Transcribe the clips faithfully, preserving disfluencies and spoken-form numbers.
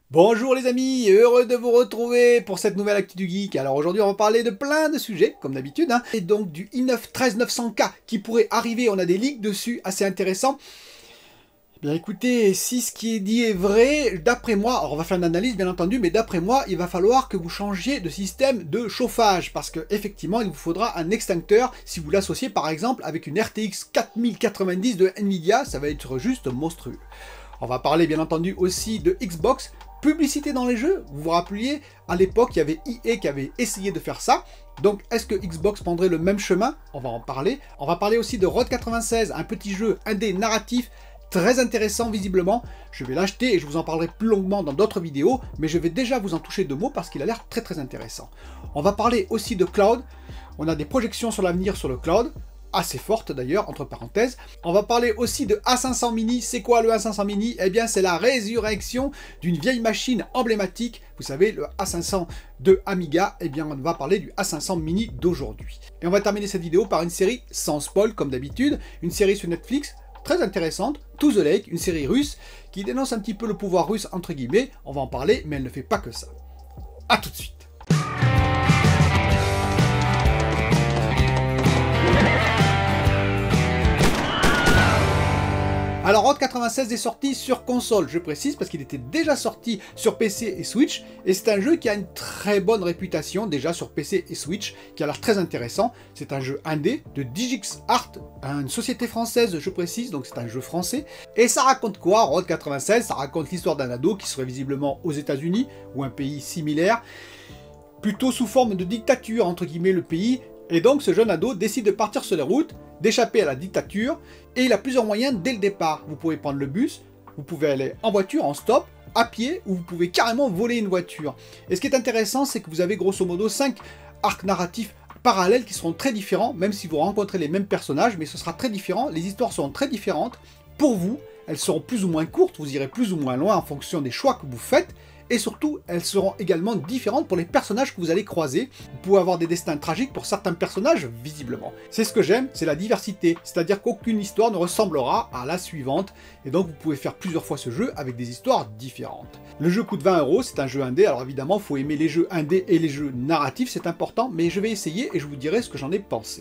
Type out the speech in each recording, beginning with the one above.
Bonjour les amis, heureux de vous retrouver pour cette nouvelle Actu du Geek. Alors aujourd'hui on va parler de plein de sujets, comme d'habitude, hein, et donc du i neuf treize neuf cents K qui pourrait arriver, on a des leaks dessus assez intéressants. Eh bien écoutez, si ce qui est dit est vrai, d'après moi, alors on va faire une analyse bien entendu, mais d'après moi, il va falloir que vous changiez de système de chauffage, parce que effectivement il vous faudra un extincteur si vous l'associez par exemple avec une R T X quatre mille quatre-vingt-dix de Nvidia, ça va être juste monstrueux. On va parler bien entendu aussi de Xbox. Publicité dans les jeux, vous vous rappeliez, à l'époque, il y avait E A qui avait essayé de faire ça. Donc, est-ce que Xbox prendrait le même chemin? On va en parler. On va parler aussi de Road quatre-vingt-seize, un petit jeu indé narratif, très intéressant visiblement. Je vais l'acheter et je vous en parlerai plus longuement dans d'autres vidéos, mais je vais déjà vous en toucher deux mots parce qu'il a l'air très très intéressant. On va parler aussi de cloud. On a des projections sur l'avenir sur le cloud, assez forte d'ailleurs, entre parenthèses. On va parler aussi de A cinq cents mini. C'est quoi le A cinq cents mini? Eh bien, c'est la résurrection d'une vieille machine emblématique. Vous savez, le A cinq cents de Amiga. Eh bien, on va parler du A cinq cents mini d'aujourd'hui. Et on va terminer cette vidéo par une série sans spoil, comme d'habitude. Une série sur Netflix, très intéressante, To the Lake, une série russe, qui dénonce un petit peu le pouvoir russe, entre guillemets. On va en parler, mais elle ne fait pas que ça. A tout de suite. Alors Road quatre-vingt-seize est sorti sur console, je précise, parce qu'il était déjà sorti sur P C et Switch, et c'est un jeu qui a une très bonne réputation, déjà sur P C et Switch, qui a l'air très intéressant. C'est un jeu indé de Digix Art, une société française, je précise, donc c'est un jeu français. Et ça raconte quoi, Road quatre-vingt-seize? Ça raconte l'histoire d'un ado qui serait visiblement aux États-Unis, ou un pays similaire, plutôt sous forme de dictature, entre guillemets, le pays. Et donc ce jeune ado décide de partir sur les routes, d'échapper à la dictature, et il a plusieurs moyens dès le départ. Vous pouvez prendre le bus, vous pouvez aller en voiture, en stop, à pied, ou vous pouvez carrément voler une voiture. Et ce qui est intéressant, c'est que vous avez grosso modo cinq arcs narratifs parallèles qui seront très différents, même si vous rencontrez les mêmes personnages, mais ce sera très différent, les histoires seront très différentes. Pour vous, elles seront plus ou moins courtes, vous irez plus ou moins loin en fonction des choix que vous faites, et surtout, elles seront également différentes pour les personnages que vous allez croiser. Vous pouvez avoir des destins tragiques pour certains personnages, visiblement. C'est ce que j'aime, c'est la diversité, c'est-à-dire qu'aucune histoire ne ressemblera à la suivante, et donc vous pouvez faire plusieurs fois ce jeu avec des histoires différentes. Le jeu coûte vingt euros, c'est un jeu indé, alors évidemment, il faut aimer les jeux indés et les jeux narratifs, c'est important, mais je vais essayer et je vous dirai ce que j'en ai pensé.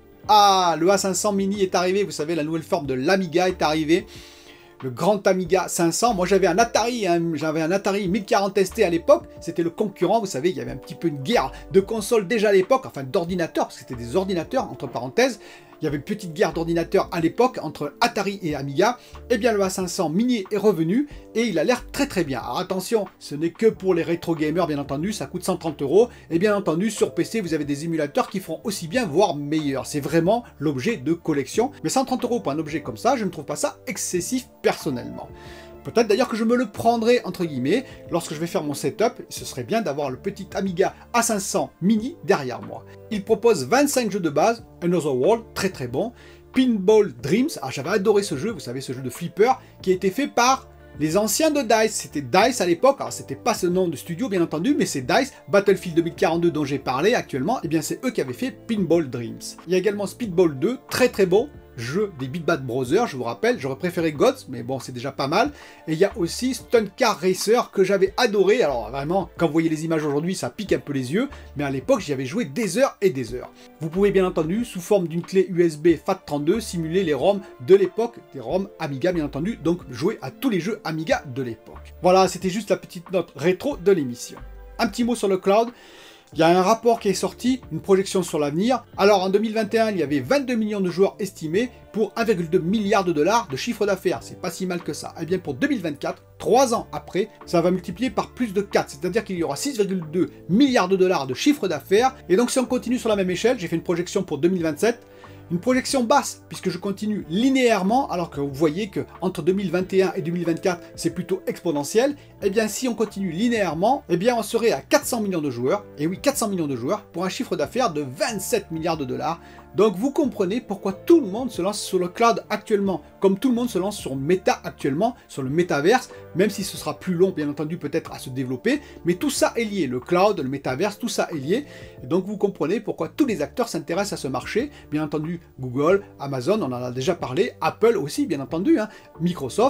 Ah, le A cinq cents mini est arrivé, vous savez, la nouvelle forme de l'Amiga est arrivée. Le grand Amiga cinq cents, moi j'avais un Atari, hein, j'avais un Atari mille quarante S T à l'époque, c'était le concurrent, vous savez, il y avait un petit peu une guerre de consoles déjà à l'époque, enfin d'ordinateurs, parce que c'était des ordinateurs, entre parenthèses, il y avait une petite guerre d'ordinateurs à l'époque entre Atari et Amiga. Et bien le A cinq cents mini est revenu et il a l'air très très bien. Alors attention, ce n'est que pour les rétro gamers bien entendu, ça coûte cent trente euros. Et bien entendu sur P C vous avez des émulateurs qui feront aussi bien voire meilleur. C'est vraiment l'objet de collection. Mais cent trente euros pour un objet comme ça, je ne trouve pas ça excessif personnellement. Peut-être d'ailleurs que je me le prendrai, entre guillemets, lorsque je vais faire mon setup, ce serait bien d'avoir le petit Amiga A cinq cents mini derrière moi. Il propose vingt-cinq jeux de base, Another World, très très bon, Pinball Dreams, ah j'avais adoré ce jeu, vous savez, ce jeu de flipper, qui a été fait par les anciens de DICE, c'était DICE à l'époque, alors c'était pas ce nom de studio bien entendu, mais c'est DICE, Battlefield deux mille quarante-deux dont j'ai parlé actuellement, et bien c'est eux qui avaient fait Pinball Dreams. Il y a également Speedball deux, très très bon, jeu des Big Bad Brothers, je vous rappelle, j'aurais préféré Gods, mais bon, c'est déjà pas mal. Et il y a aussi Stunt Car Racer, que j'avais adoré, alors vraiment, quand vous voyez les images aujourd'hui, ça pique un peu les yeux, mais à l'époque, j'y avais joué des heures et des heures. Vous pouvez bien entendu, sous forme d'une clé U S B FAT trente-deux, simuler les ROM de l'époque, des ROM Amiga bien entendu, donc jouer à tous les jeux Amiga de l'époque. Voilà, c'était juste la petite note rétro de l'émission. Un petit mot sur le cloud. Il y a un rapport qui est sorti, une projection sur l'avenir. Alors en deux mille vingt et un, il y avait vingt-deux millions de joueurs estimés pour un virgule deux milliard de dollars de chiffre d'affaires. C'est pas si mal que ça. Et bien pour deux mille vingt-quatre, trois ans après, ça va multiplier par plus de quatre. C'est-à-dire qu'il y aura six virgule deux milliards de dollars de chiffre d'affaires. Et donc si on continue sur la même échelle, j'ai fait une projection pour deux mille vingt-sept. Une projection basse, puisque je continue linéairement, alors que vous voyez que entre deux mille vingt et un et deux mille vingt-quatre, c'est plutôt exponentiel. Et bien si on continue linéairement, eh bien on serait à quatre cents millions de joueurs, et oui, quatre cents millions de joueurs, pour un chiffre d'affaires de vingt-sept milliards de dollars. Donc vous comprenez pourquoi tout le monde se lance sur le cloud actuellement, comme tout le monde se lance sur Meta actuellement, sur le métaverse, même si ce sera plus long bien entendu peut-être à se développer, mais tout ça est lié, le cloud, le métaverse, tout ça est lié, et donc vous comprenez pourquoi tous les acteurs s'intéressent à ce marché, bien entendu Google, Amazon, on en a déjà parlé, Apple aussi bien entendu, hein, Microsoft,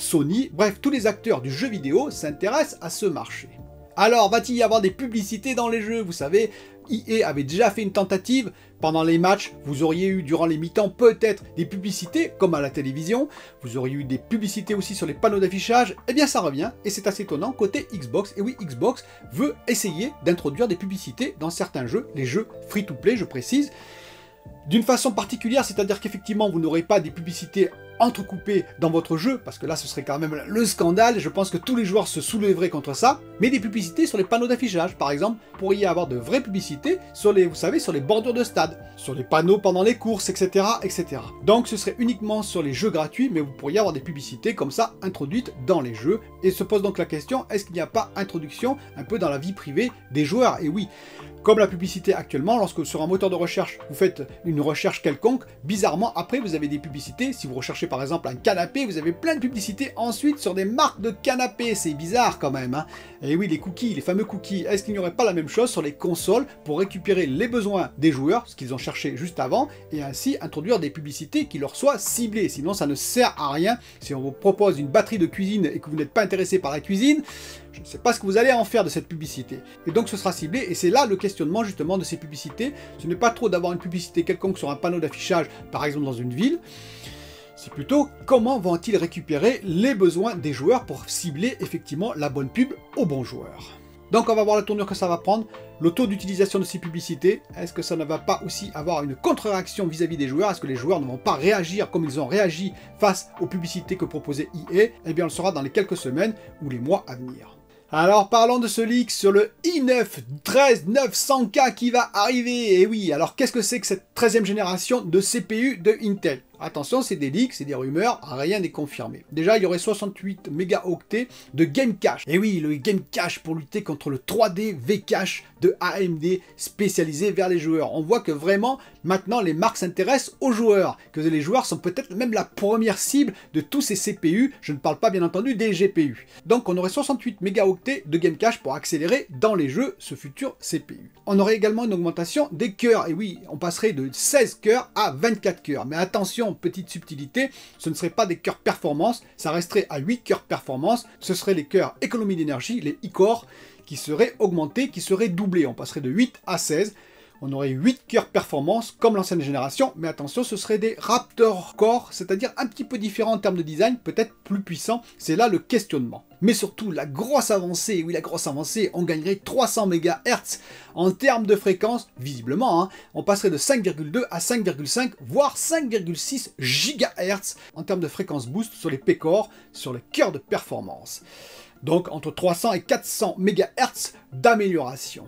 Sony, bref, tous les acteurs du jeu vidéo s'intéressent à ce marché. Alors, va-t-il y avoir des publicités dans les jeux? Vous savez, E A avait déjà fait une tentative. Pendant les matchs, vous auriez eu durant les mi-temps peut-être des publicités, comme à la télévision. Vous auriez eu des publicités aussi sur les panneaux d'affichage. Eh bien, ça revient, et c'est assez étonnant côté Xbox. Et oui, Xbox veut essayer d'introduire des publicités dans certains jeux, les jeux free-to-play, je précise. D'une façon particulière, c'est-à-dire qu'effectivement, vous n'aurez pas des publicités entrecoupées dans votre jeu, parce que là, ce serait quand même le scandale, et je pense que tous les joueurs se soulèveraient contre ça, mais des publicités sur les panneaux d'affichage. Par exemple, vous pourriez avoir de vraies publicités sur les, vous savez, sur les bordures de stade, sur les panneaux pendant les courses, et cetera, et cetera. Donc, ce serait uniquement sur les jeux gratuits, mais vous pourriez avoir des publicités comme ça, introduites dans les jeux, et se pose donc la question, est-ce qu'il n'y a pas introduction un peu dans la vie privée des joueurs? Et oui, comme la publicité actuellement, lorsque sur un moteur de recherche, vous faites une recherche quelconque, bizarrement, après, vous avez des publicités. Si vous recherchez par exemple un canapé, vous avez plein de publicités ensuite sur des marques de canapés. C'est bizarre quand même, hein. Et oui, les cookies, les fameux cookies, est-ce qu'il n'y aurait pas la même chose sur les consoles pour récupérer les besoins des joueurs, ce qu'ils ont cherché juste avant, et ainsi introduire des publicités qui leur soient ciblées? Sinon, ça ne sert à rien. Si on vous propose une batterie de cuisine et que vous n'êtes pas intéressé par la cuisine, je ne sais pas ce que vous allez en faire de cette publicité. Et donc ce sera ciblé, et c'est là le questionnement justement de ces publicités. Ce n'est pas trop d'avoir une publicité quelconque sur un panneau d'affichage, par exemple dans une ville. C'est plutôt comment vont-ils récupérer les besoins des joueurs pour cibler effectivement la bonne pub aux bons joueurs. Donc on va voir la tournure que ça va prendre, le taux d'utilisation de ces publicités. Est-ce que ça ne va pas aussi avoir une contre-réaction vis-à-vis des joueurs? Est-ce que les joueurs ne vont pas réagir comme ils ont réagi face aux publicités que proposait E A? Eh bien on le saura dans les quelques semaines ou les mois à venir. Alors parlons de ce leak sur le i neuf treize neuf cents K qui va arriver. Et oui, alors qu'est-ce que c'est que cette treizième génération de C P U de Intel? Attention, c'est des leaks, c'est des rumeurs, rien n'est confirmé. Déjà, il y aurait soixante-huit mégaoctets de game cache. Et oui, le game cache pour lutter contre le trois D V-Cache de A M D spécialisé vers les joueurs. On voit que vraiment, maintenant, les marques s'intéressent aux joueurs, que les joueurs sont peut-être même la première cible de tous ces C P U. Je ne parle pas, bien entendu, des G P U. Donc, on aurait soixante-huit mégaoctets de game cache pour accélérer dans les jeux ce futur C P U. On aurait également une augmentation des cœurs. Et oui, on passerait de seize cœurs à vingt-quatre cœurs. Mais attention, petite subtilité, ce ne serait pas des cœurs performance, ça resterait à huit cœurs performance, ce seraient les cœurs économie d'énergie, les e-core, qui seraient augmentés, qui seraient doublés. On passerait de huit à seize. On aurait huit cœurs performance comme l'ancienne génération, mais attention, ce serait des Raptor Core, c'est-à-dire un petit peu différent en termes de design, peut-être plus puissant. C'est là le questionnement. Mais surtout, la grosse avancée, oui la grosse avancée, on gagnerait trois cents mégahertz en termes de fréquence, visiblement, hein, on passerait de cinq virgule deux à cinq virgule cinq, voire cinq virgule six gigahertz en termes de fréquence boost sur les P-Core, sur les cœurs de performance. Donc entre trois cents et quatre cents mégahertz d'amélioration.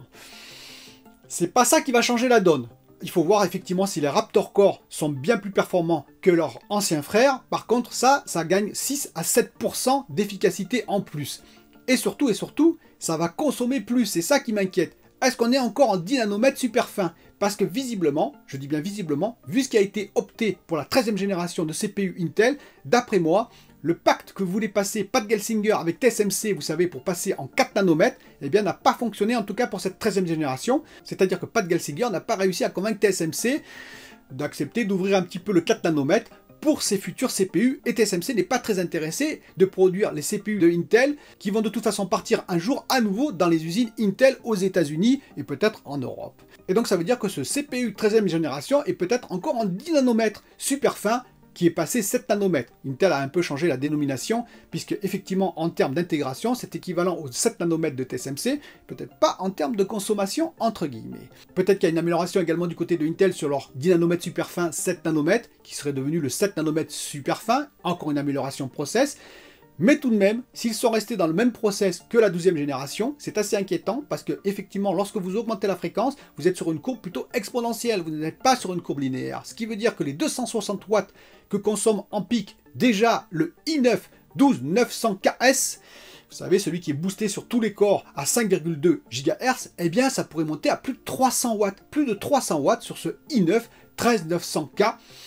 C'est pas ça qui va changer la donne. Il faut voir effectivement si les Raptor Core sont bien plus performants que leurs anciens frères. Par contre, ça, ça gagne six à sept pour cent d'efficacité en plus. Et surtout, et surtout, ça va consommer plus. C'est ça qui m'inquiète. Est-ce qu'on est encore en dix nanomètres super fin? Parce que visiblement, je dis bien visiblement, vu ce qui a été opté pour la treizième génération de C P U Intel, d'après moi, le pacte que vous voulez passer, Pat Gelsinger avec T S M C, vous savez, pour passer en quatre nanomètres, eh bien, n'a pas fonctionné, en tout cas pour cette treizième génération. C'est-à-dire que Pat Gelsinger n'a pas réussi à convaincre T S M C d'accepter d'ouvrir un petit peu le quatre nanomètres pour ses futurs C P U, et T S M C n'est pas très intéressé de produire les C P U de Intel, qui vont de toute façon partir un jour à nouveau dans les usines Intel aux États-Unis et peut-être en Europe. Et donc ça veut dire que ce C P U treizième génération est peut-être encore en dix nanomètres, super fin, qui est passé sept nanomètres. Intel a un peu changé la dénomination, puisque effectivement en termes d'intégration, c'est équivalent aux sept nanomètres de T S M C, peut-être pas en termes de consommation, entre guillemets. Peut-être qu'il y a une amélioration également du côté de Intel sur leur dix nanomètres super fin, sept nanomètres, qui serait devenu le sept nanomètres super fin, encore une amélioration process. Mais tout de même, s'ils sont restés dans le même process que la douzième génération, c'est assez inquiétant parce que effectivement, lorsque vous augmentez la fréquence, vous êtes sur une courbe plutôt exponentielle, vous n'êtes pas sur une courbe linéaire. Ce qui veut dire que les deux cent soixante watts que consomme en pic déjà le i neuf douze neuf cents K S, vous savez, celui qui est boosté sur tous les corps à cinq virgule deux gigahertz, eh bien ça pourrait monter à plus de trois cents watts, plus de trois cents watts sur ce i neuf treize neuf cents K.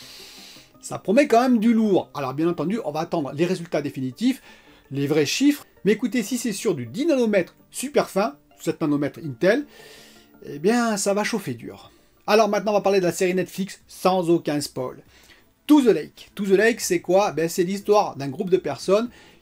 Ça promet quand même du lourd. Alors bien entendu, on va attendre les résultats définitifs, les vrais chiffres. Mais écoutez, si c'est sur du dix nanomètres super fin, sept nanomètres Intel, eh bien ça va chauffer dur. Alors maintenant, on va parler de la série Netflix sans aucun spoil. To the Lake. To the Lake, c'est quoi? Ben, c'est l'histoire d'un groupe de personnes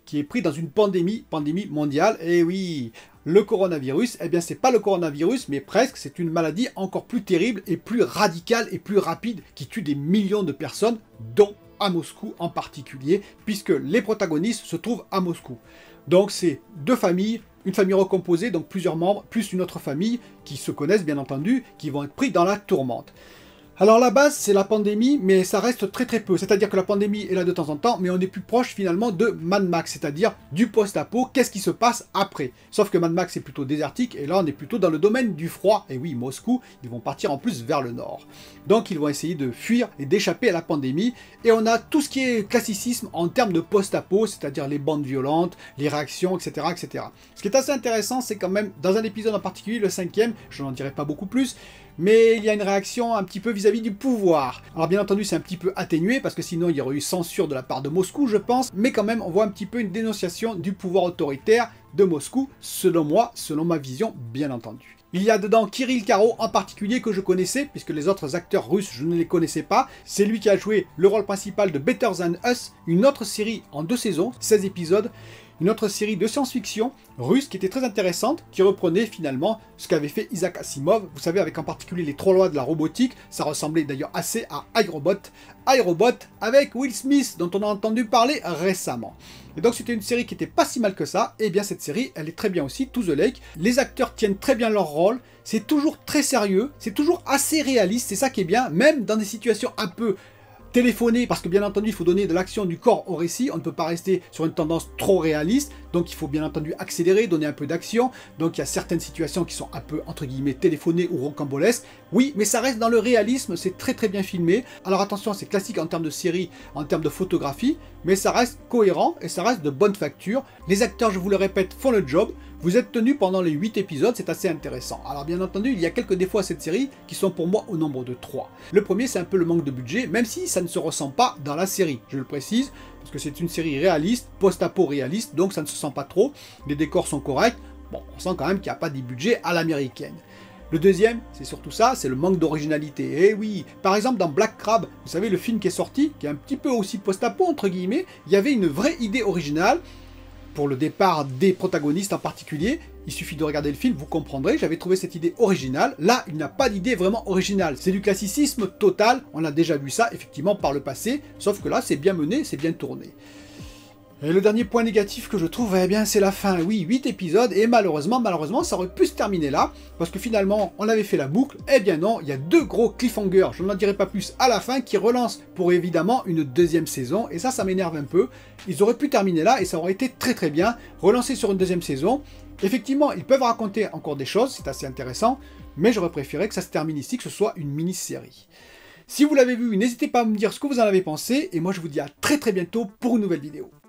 qui est pris dans une pandémie, pandémie mondiale. Et oui, le coronavirus, eh bien c'est pas le coronavirus, mais presque, c'est une maladie encore plus terrible et plus radicale et plus rapide qui tue des millions de personnes, dont à Moscou en particulier, puisque les protagonistes se trouvent à Moscou. Donc c'est deux familles, une famille recomposée, donc plusieurs membres, plus une autre famille qui se connaissent bien entendu, qui vont être pris dans la tourmente. Alors la base c'est la pandémie, mais ça reste très très peu, c'est-à-dire que la pandémie est là de temps en temps, mais on est plus proche finalement de Mad Max, c'est-à-dire du post-apo, qu'est-ce qui se passe après. Sauf que Mad Max est plutôt désertique, et là on est plutôt dans le domaine du froid, et oui, Moscou, ils vont partir en plus vers le nord. Donc ils vont essayer de fuir et d'échapper à la pandémie, et on a tout ce qui est classicisme en termes de post-apo, c'est-à-dire les bandes violentes, les réactions, et cetera, et cetera. Ce qui est assez intéressant, c'est quand même, dans un épisode en particulier, le cinquième, je n'en dirai pas beaucoup plus, mais il y a une réaction un petit peu vis-à-vis du pouvoir. Alors bien entendu c'est un petit peu atténué, parce que sinon il y aurait eu censure de la part de Moscou je pense, mais quand même on voit un petit peu une dénonciation du pouvoir autoritaire de Moscou, selon moi, selon ma vision bien entendu. Il y a dedans Kirill Karo en particulier que je connaissais, puisque les autres acteurs russes je ne les connaissais pas. C'est lui qui a joué le rôle principal de Better Than Us, une autre série en deux saisons, seize épisodes, une autre série de science-fiction russe qui était très intéressante, qui reprenait finalement ce qu'avait fait Isaac Asimov, vous savez, avec en particulier les trois lois de la robotique. Ça ressemblait d'ailleurs assez à iRobot, iRobot avec Will Smith, dont on a entendu parler récemment. Et donc c'était une série qui était pas si mal que ça, et bien cette série, elle est très bien aussi, To the Lake. Les acteurs tiennent très bien leur rôle, c'est toujours très sérieux, c'est toujours assez réaliste, c'est ça qui est bien, même dans des situations un peu téléphoner, parce que bien entendu il faut donner de l'action du corps au récit, on ne peut pas rester sur une tendance trop réaliste, donc il faut bien entendu accélérer, donner un peu d'action, donc il y a certaines situations qui sont un peu entre guillemets téléphonées ou rocambolesques, oui, mais ça reste dans le réalisme, c'est très très bien filmé. Alors attention, c'est classique en termes de série, en termes de photographie, mais ça reste cohérent et ça reste de bonne facture. Les acteurs, je vous le répète, font le job. Vous êtes tenus pendant les huit épisodes, c'est assez intéressant. Alors bien entendu, il y a quelques défauts à cette série qui sont pour moi au nombre de trois. Le premier, c'est un peu le manque de budget, même si ça ne se ressent pas dans la série, je le précise, parce que c'est une série réaliste, post-apo réaliste, donc ça ne se sent pas trop. Les décors sont corrects, bon, on sent quand même qu'il n'y a pas des budgets à l'américaine. Le deuxième, c'est surtout ça, c'est le manque d'originalité. Eh oui, par exemple dans Black Crab, vous savez le film qui est sorti, qui est un petit peu aussi post-apo entre guillemets, il y avait une vraie idée originale, pour le départ des protagonistes en particulier. Il suffit de regarder le film, vous comprendrez, j'avais trouvé cette idée originale. Là, il n'y a pas d'idée vraiment originale. C'est du classicisme total, on a déjà vu ça effectivement par le passé, sauf que là, c'est bien mené, c'est bien tourné. Et le dernier point négatif que je trouve, eh bien, c'est la fin. Oui, huit épisodes, et malheureusement, malheureusement, ça aurait pu se terminer là, parce que finalement, on avait fait la boucle. Eh bien non, il y a deux gros cliffhangers, je n'en dirai pas plus, à la fin, qui relancent pour évidemment une deuxième saison, et ça, ça m'énerve un peu. Ils auraient pu terminer là, et ça aurait été très très bien, relancer sur une deuxième saison. Effectivement, ils peuvent raconter encore des choses, c'est assez intéressant, mais j'aurais préféré que ça se termine ici, que ce soit une mini-série. Si vous l'avez vu, n'hésitez pas à me dire ce que vous en avez pensé, et moi je vous dis à très très bientôt pour une nouvelle vidéo.